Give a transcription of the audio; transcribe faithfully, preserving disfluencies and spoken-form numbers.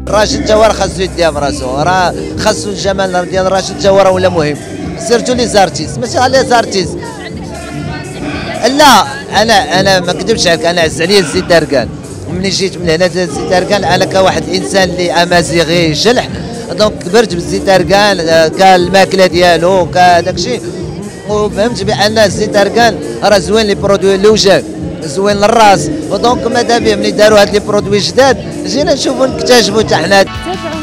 راشد جوار خاصو يديها براسو، راه خاصو الجمال ديال راشد جوار ولا مهم، سيرتو لي زارتيست ماشي على لي زارتيست. لا انا انا ما نكذبش عليك، انا عز عليا الزيت داركان، ملي جيت من هنا الزيت داركان انا كواحد الانسان اللي امازيغي شلح، دونك كبرت بالزيت داركان كالماكله ديالو كداك الشيء، وفهمت بان الزيت داركان راه زوين لي برودوي اللوجان، زوين للراس، ودونك ماذا بيه ملي داروا هاد لي برودوي جداد جينا نشوفوا نكتشفوا حتى حنا.